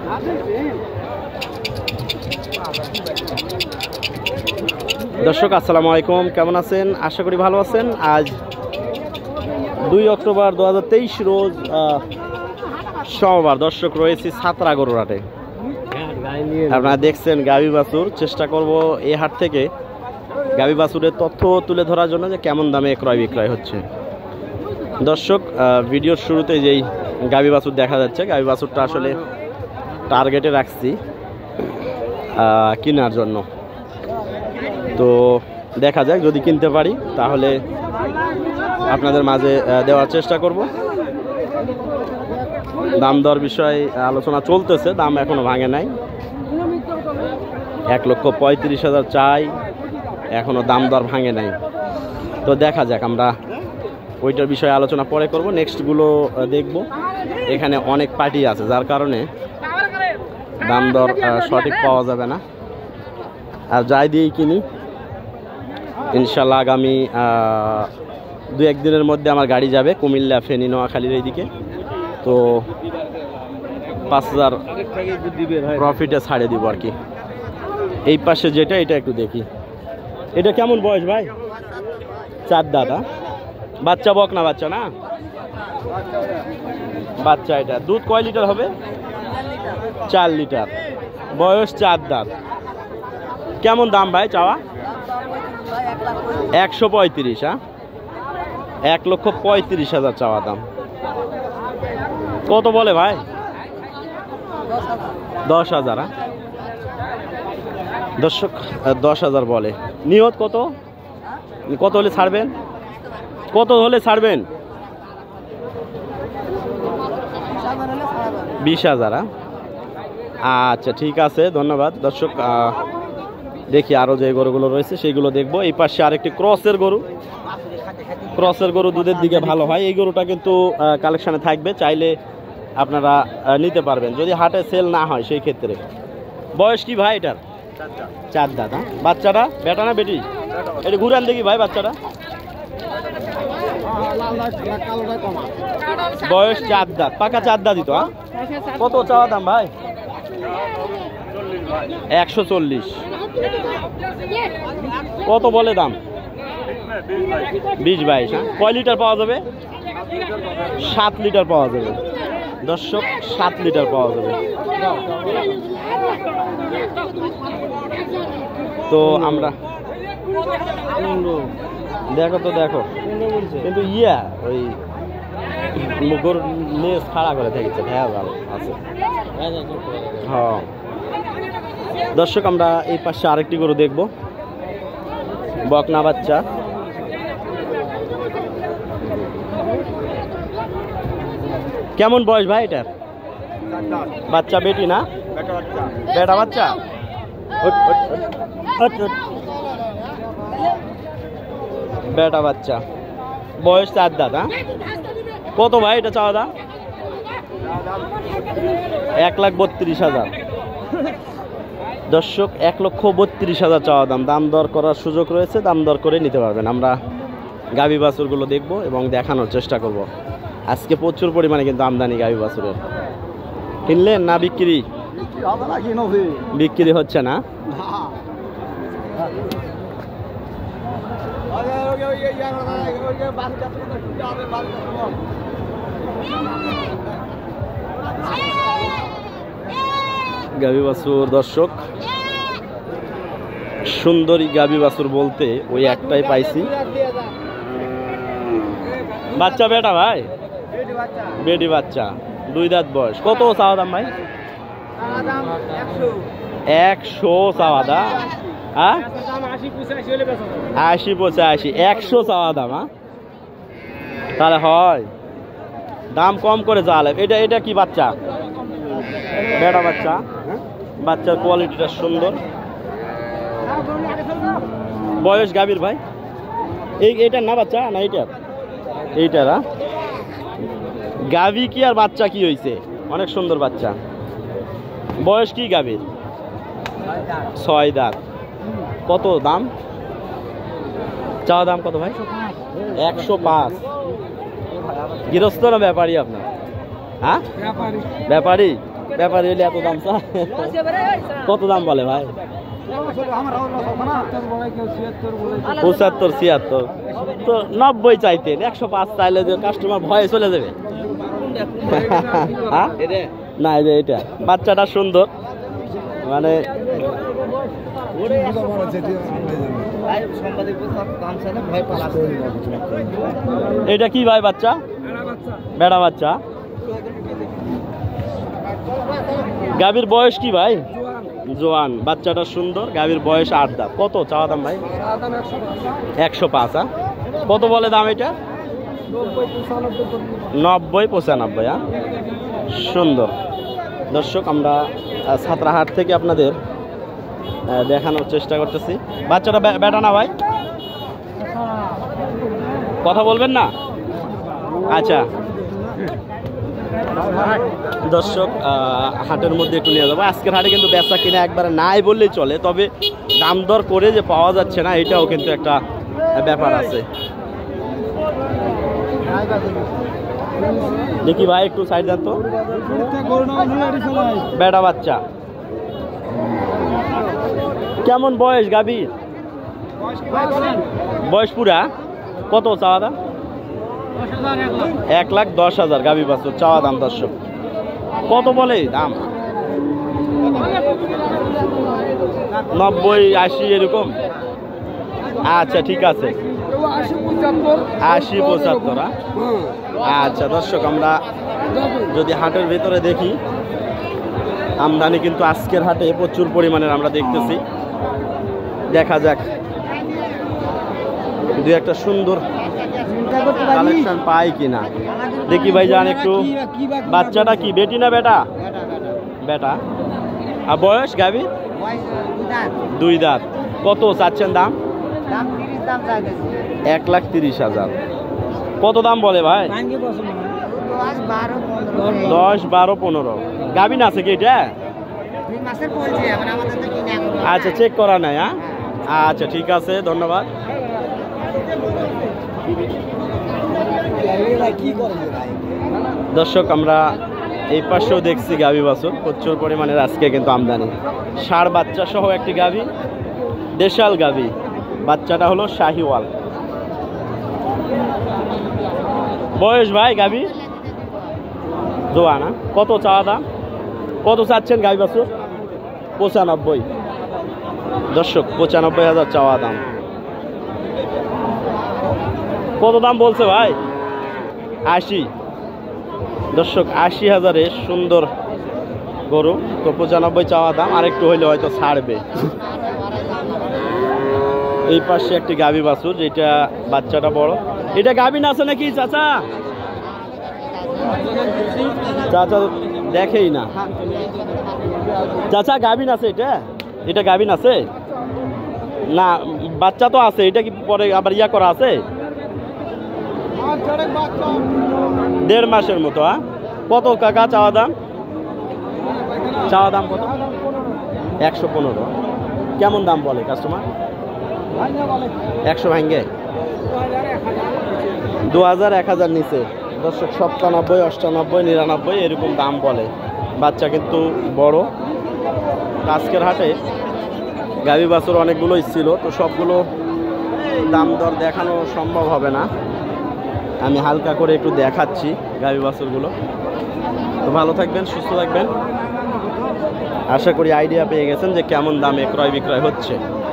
দর্শক আসসালামু আলাইকুম, কেমন আছেন? আশা করি ভালো আছেন। আজ 2 অক্টোবর 2023 রোজ সোমবার। দর্শক রয়েছি ছাত্রা গরুর হাটে। আপনারা দেখছেন গাভী বাছুর। চেষ্টা করব এই হাট থেকে গাভী বাছুরের তথ্য তুলে ধরার জন্য যে কেমন দামে ক্রয় বিক্রয় হচ্ছে। দর্শক ভিডিওর শুরুতে যেই গাভী বাছুর দেখা যাচ্ছে, গাভী বাছুরটা আসলে টার্গেটে রাখছি কেনার জন্য। তো দেখা যাক, যদি কিনতে পারি তাহলে আপনাদের মাঝে দেওয়ার চেষ্টা করব। দাম দর বিষয়ে আলোচনা চলতেছে, দাম এখনো ভাঙে নাই। 1,35,000 চাই, এখনো দাম দর ভাঙে নাই। তো দেখা যাক, আমরা ওইটার বিষয়ে আলোচনা পরে করব। নেক্সটগুলো দেখব। এখানে অনেক পার্টি আছে, যার কারণে দাম দর সঠিক পাওয়া যাবে না। আর যাই দিয়েই কিনি, ইনশাল্লাহ আগামী 2-1 দিনের মধ্যে আমার গাড়ি যাবে কুমিল্লা, ফেনী, নোয়াখালীর এইদিকে। তো 5,000 প্রফিটে ছাড়ে দিব আর কি। এই পাশে যেটা, এটা একটু দেখি। এটা কেমন বয়স ভাই? 4 দাঁত। বাচ্চা বক না? বাচ্চা না, বাচ্চা। এটা দুধ কয় লিটার হবে? 4 লিটার। বয়স 4 দাঁত। কেমন দাম ভাই চাওয়া? 135। 1,35,000 চাওয়া দাম। কত বলে ভাই? 10,000। দর্শক 10,000 বলে। নিয়ত কত? কত হলে ছাড়বেন? কত হলে ছাড়বেন? 20,000। আচ্ছা ঠিক আছে, ধন্যবাদ। দর্শক দেখি আরও যে গরুগুলো রয়েছে সেইগুলো দেখবো। এই পাশে আরেকটি ক্রসের গরু। ক্রসের গরু দুধের দিকে ভালো হয়। এই গরুটা কিন্তু কালেকশানে থাকবে, চাইলে আপনারা নিতে পারবেন যদি হাটে সেল না হয় সেই ক্ষেত্রে। বয়স কি ভাই এটার? 4 দাঁত। বাচ্চাটা বেটা না বেটি? এটা ঘুরান দেখি ভাই বাচ্চাটা। বয়স 4 দাঁত, পাকা 4 দাঁতই তো। কত চাওয়া দাম ভাই? 140। কত বলে দাম? 20-22। কয় লিটার পাওয়া যাবে? 7 লিটার পাওয়া যাবে। দর্শক 7 লিটার পাওয়া যাবে। তো আমরা দেখো তো দেখো, কিন্তু ওই মুখর লেজ খাড়া করে থেকেছে, হ্যাঁ ভালো আছে। হ্যাঁ দর্শক, আমরা এই পাশে আরেকটি গরু দেখব, বকনা বাচ্চা। কেমন বয়স ভাই এটার? বাচ্চা বেটি না? বেটা বাচ্চা। বেটা বাচ্চা, বয়স 4 দাঁত। কত ভাই এটা চাওয়া দাম? 1,32,000। দর্শক 1,32,000 চাওয়া দাম। দাম দর করার সুযোগ রয়েছে, দাম দর করে নিতে পারবেন। আমরা গাভী বাছুরগুলো দেখব এবং দেখানোর চেষ্টা করব। আজকে প্রচুর পরিমাণে কিন্তু আমদানি গাভী বাছুরের। কিনলেন না বিক্রি? বিক্রি হচ্ছে না। গাভী বাছুর দর্শক, সুন্দরী গাভী বাছুর বলতে ওই একটাই পাইছি। বাচ্চা বেটা ভাই? বেটি বাচ্চা, 2 দাঁত বয়স। কত চাওয়া দাম ভাই? 100 চাওয়া দাম। 80-85। 100 চাওয়া দাম। তাহলে হয়, দাম কম করে চাওয়া। এটা কি বাচ্চা? বেটা বাচ্চা। বাচ্চার কোয়ালিটিটা সুন্দর। বয়স গাভীর ভাই? এইটার না বাচ্চা না এইটার? এইটার। গাভী কি আর বাচ্চা কি হয়েছে? অনেক সুন্দর বাচ্চা। বয়স কি গাভীর? 6 দাঁত। কত দাম চাওয়া দাম? কত ভাই? 105। গৃহস্থ না ব্যাপারী আপনার? হ্যাঁ ব্যাপারী। ব্যাপারী হলে এত দাম চায়? কত দাম বলে ভাই? 75 76 তো 90 চাইতেন, 105 চাইলে যে কাস্টমার ভয়ে চলে যাবে। হ্যাঁ না, এই যে এটা বাচ্চাটা সুন্দর, মানে এটা কি ভাই বাচ্চা? বেড়া বাচ্চা। গাভীর বয়স কি ভাই? জোয়ান। বাচ্চাটা সুন্দর, গাভীর বয়স 8 দাঁত। কত চাওয়া দাম ভাই? 105। হ্যাঁ, কত বলে দাম এটা? 90 95। হ্যাঁ, সুন্দর। দর্শক, আমরা ছাত্রাহাট থেকে আপনাদের দেখানোর চেষ্টা করতেছি। বাচ্চাটা বেটা না ভাই? কথা বলবেন না? আচ্ছা দর্শক, হাটের মধ্যে একটু নিয়ে যাবো। আজকের হাটে কিন্তু বেচা কিনা একবারে নাই বললেই চলে, তবে দাম দর করে যে পাওয়া যাচ্ছে না, এটাও কিন্তু একটা ব্যাপার আছে। দেখি ভাই একটু সাইড দেন তো। বেটা বাচ্চা, কেমন বয়স গাভীর? বয়স পুরা। কত চাওয়া দাম? 1,10,000 গাভী বাছুর চাওয়া দাম। দর্শক, কত বলে দাম? 90 80 এরকম। আচ্ছা ঠিক আছে, 80 75। আচ্ছা দর্শক, আমরা যদি হাটের ভেতরে দেখি, আমদানি কিন্তু আজকের হাটে প্রচুর পরিমাণের আমরা দেখতেছি। দেখা যাক দু একটা সুন্দর কালেকশন পাই কিনা। দেখি ভাই যান একটু। বাচ্চাটা কি বেটি না বেটা? বেটা। আর বয়স গাভী? 2 দাঁত। কত চাচ্ছেন দাম? 1,30,000। কত দাম বলে ভাই? 10 12 15। গাভী না আছে কি এটা? আচ্ছা, চেক করা নাই। হ্যাঁ, আচ্ছা ঠিক আছে, ধন্যবাদ। দর্শক, আমরা এই পাশেও দেখছি গাভী বাছুর প্রচুর পরিমাণের আজকে কিন্তু আমদানি। ষাঁড় বাচ্চা সহ একটি গাভী, দেশাল গাভী। বাচ্চাটা হলো শাহিওয়াল। বয়স ভাই গাভী? জোয়ানা। কত চাওয়া দাম? কত চাচ্ছেন গাভী বাছুর? 95। দর্শক, 95,000 চাওয়া দাম। কত দাম বলছে ভাই? 80। দর্শক, 80,000-এ সুন্দর গরু, তো 95 চাওয়া দাম। আরেকটু হইলে হয়তো ছাড়বে। এই পাশে একটি গাভী বাছুর, যেটা বাচ্চাটা বড়। এটা গাভী না আছে নাকি চাচা? চাচা দেখেই না। চাচা গাভীন আছে এটা? এটা গাভীন আছে না? বাচ্চা তো আছে। এটা কি পরে আবার ইয়া করা আছে? 1.5 মাসের মতো। হ্যাঁ, কত কাকা চাওয়া দাম? চাওয়া দাম কত? 115। কেমন দাম বলে কাস্টমার? 100 ভাঙ্গে। 2000 1000 নিচে। দর্শক, 97 98 99 এরকম দাম বলে। বাচ্চা কিন্তু বড়। আজকের হাটে গাভী বাছুর অনেকগুলোই ছিল, তো সবগুলো দাম দর দেখানো সম্ভব হবে না। আমি হালকা করে একটু দেখাচ্ছি গাভী বাছুরগুলো। তো ভালো থাকবেন, সুস্থ থাকবেন। আশা করি আইডিয়া পেয়ে গেছেন যে কেমন দামে ক্রয় বিক্রয় হচ্ছে।